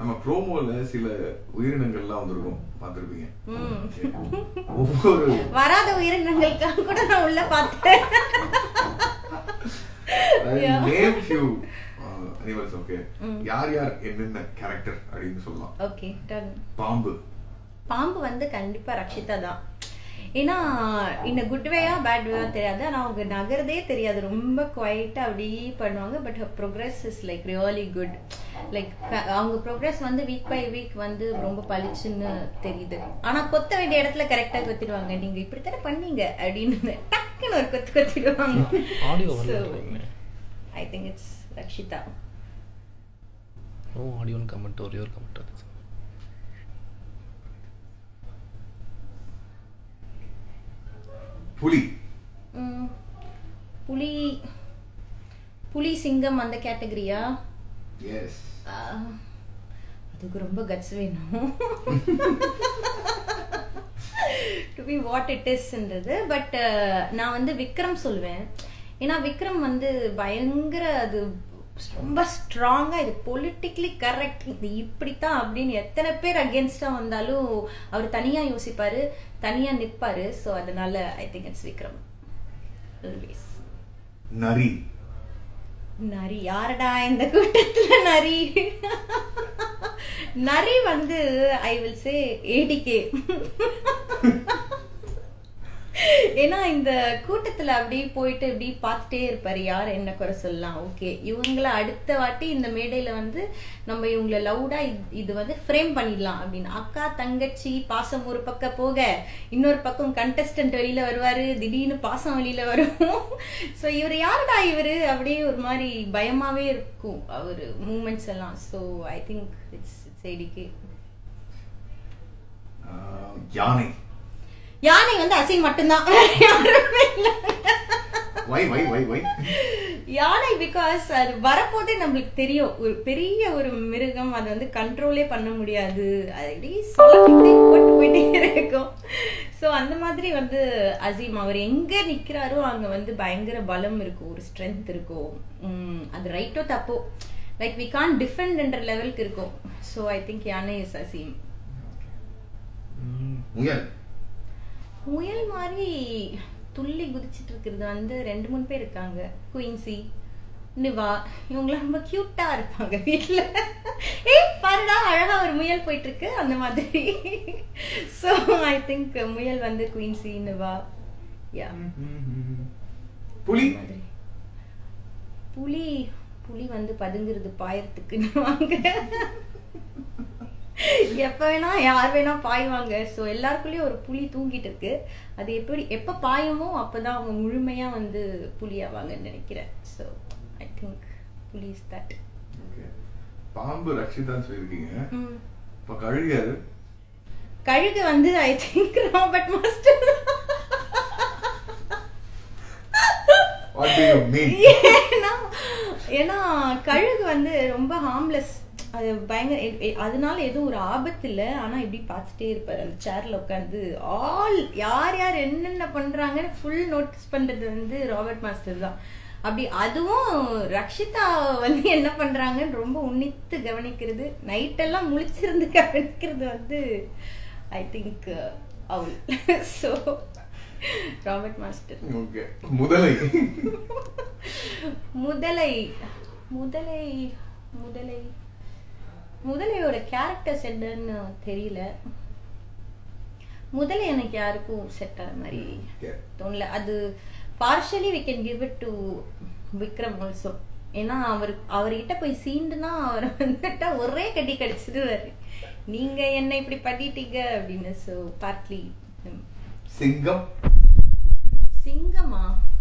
நம்ம ப்ரோமோல சில உயிரினங்கள்லாம் வந்திருக்கும் பார்த்திருப்பீங்க. ஒவ்வொரு வராத உயிரினங்களுக்காக கூட நான் உள்ள பார்த்தேன். Name few animals. ஓகே, யார் யார் என்னென்ன கேரக்டர் அப்படின்னு சொல்லலாம். Okay, done. பாம்பு. பாம்பு வந்து கண்டிப்பா ரக்ஷிதா தான். ஏன்னா இந்த குட் வேயா பேட் வேயா தெரியாது, ஆனால் அவங்க நகரதே தெரியாது, ரொம்ப குவைட்டாக அப்படி பண்ணுவாங்க. But progress is like really good. Like அவங்க ப்ரோக்ரஸ் வந்து வீக் பை வீக் வந்து ரொம்ப பளிச்சுன்னு தெரியுது. ஆனால் கொத்த வேண்டிய இடத்துல கரெக்டாக கொத்திடுவாங்க. நீங்கள் இப்படித்தானே பண்ணீங்க அப்படின்னு டக்குன்னு ஒரு கொத்திடுவாங்க. So I think it's Rakshitha. ஆடியோன்னு கமெண்ட் ஒரே ஒரு கமெண்ட் வந்துச்சு. புலி. புலி புலி சிங்கம் அந்த கேட்டகரியா? எஸ். அதுக்கு ரொம்ப கட்ஸ் வேணும் டு பி வாட் இட் இஸ்ன்றது. பட் நான் வந்து விக்ரம் சொல்லுவேன். ஏன்னா விக்ரம் வந்து பயங்கர அது ரொம்ப ஸ்ட்ராங்கா இது பொலிட்டிக்கலி கரெக்ட், இது இப்படித்தான் அப்படின்னு எத்தனை பேர் அகேன்ஸ்டா வந்தாலும் அவர் தனியா யோசிப்பாரு, தனியா நிற்பாரு. ஸோ அதனால ஐ திங்க் இட்ஸ் விக்ரம். நரி. நரி யாரடா இந்த கூட்டத்துல நரி? நரி வந்து ஐ வில் சே ஏடிகே. ஏன்னா இந்த கூட்டத்துல அப்படி போயிட்டு இப்படி பார்த்துட்டே இருப்பாரு, யார் என்ன குறை சொல்லலாம். ஓகே, இவங்கள அடுத்த வாட்டி இந்த மேடையில வந்து நம்ம இவங்கள லவுடா இது வந்து ஃப்ரேம் பண்ணிடலாம் அப்படின்னு. அக்கா தங்கச்சி பாசம் ஒரு பக்கம் போக, இன்னொரு பக்கம் கண்டஸ்டன்ட் வெளியில வருவாரு, திடீர்னு பாசம் வெளியில வரும். ஸோ இவர் யாருடா இவரு அப்படியே ஒரு மாதிரி பயமாவே இருக்கும் அவரு மூமெண்ட்ஸ் எல்லாம். So I think it's ADK. யானை. யானை வந்து அசீம் மட்டும்தான். யானை பிகாஸ் அது வரப்போதே நம்மளுக்கு தெரியும், ஒரு பெரிய ஒரு மிருகம், அது வந்து கண்ட்ரோலே பண்ண முடியாது, அது சொல்லிட்டே போட்டு போயிட்டே இருக்கும். ஸோ அந்த மாதிரி வந்து அசீம் அவர் எங்க நிக்கிறாரோ அங்க வந்து பயங்கர பலம் இருக்கும், ஒரு ஸ்ட்ரென்த் இருக்கும். அது ரைட்டோ தப்போ, லைக் வி கான்ட் டிஃபெண்ட் என்ற லெவலுக்கு இருக்கும். ஸோ ஐ திங்க் யானை இஸ் அசீம். முயல் மாதிரி துள்ளி குதிச்சுட்டு இருக்கிறது வந்து 2-3 பேர் இருக்காங்க. குயின்சி, நிவா, இவங்களாம் ரொம்ப கியூட்டா இருப்பாங்க வீட்டுல. பாருடா அழகா ஒரு முயல் போயிட்டு இருக்கு அந்த மாதிரி. ஸோ ஐ திங்க் முயல் வந்து குயின்சி, நிவா. யா. புலி. புலி புலி வந்து பதுங்குறது பாயறதுக்குன்னு வாங்க. எப்ப வேணா யார் வேணா பாய்வாங்க. ஸோ எல்லாருக்குள்ளயும் ஒரு புலி தூங்கிட்டு இருக்கு. அது எப்ப பாயுமோ அப்பதான் அவங்க முழுமையா வந்து புலி ஆவாங்கன்னு நினைக்கிறேன். ஸோ ஐ திங்க் புலி இஸ் தட். பாம்பு ரக்ஷிதான்னு சொல்லிருக்கீங்க. இப்ப கழுகு. கழுகு வந்து I think Robert master. What do you mean? ஏன்னா கழுகு வந்து ரொம்ப ஹார்ம்லெஸ், அது பயங்கர, அதனால எதுவும் ஒரு ஆபத்து இல்லை. ஆனா இப்படி பார்த்துட்டே இருப்பாரு அந்த சேர்ல உட்காந்து. யார் யார் என்னென்ன பண்றாங்கன்னு ஃபுல் நோட்டீஸ் பண்றது வந்து ராபர்ட் மாஸ்டர் தான். அப்படி அதுவும் ரக்ஷிதா வந்து என்ன பண்றாங்கன்னு ரொம்ப உன்னித்து கவனிக்கிறது, நைட்டெல்லாம் முழிச்சிருந்து கவனிக்கிறது வந்து ஐ திங்க் அவள். So Robert master. ஓகே. முதலை. முதலை முதலை முதலை முதலையோட கேரக்டர்ஸ் என்னன்னு தெரியல. முதலை எனக்கு யாருக்கும் செட் ஆன மாதிரி தோணல. அது partially we can give it to Vikram also. ஏன்னா அவர்கிட்ட போய் சீண்டுனா அவர் வந்துட்டா ஒரே கட்டி கடிச்சிடுவாரு, நீங்க என்ன இப்படி பண்ணிட்டீங்க அப்படின்னு. So partly. சிங்கம். சிங்கமா?